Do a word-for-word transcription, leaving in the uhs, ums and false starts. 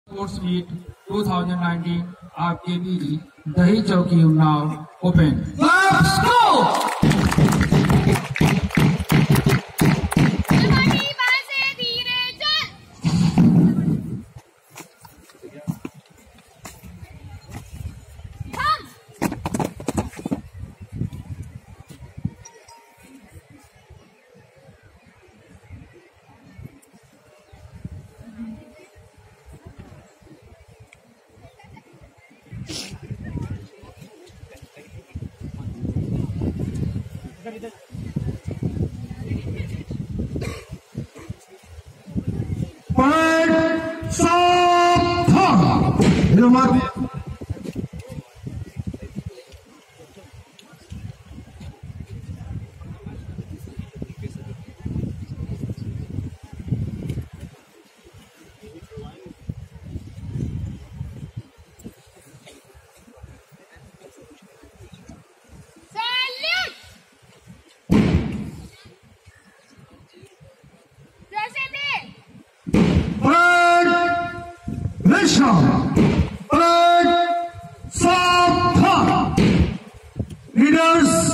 Sports Meet twenty nineteen R K B Dahi Chowki now open. Let's go! Point, stop! Hello, Mark. Flag, stop! Leaders.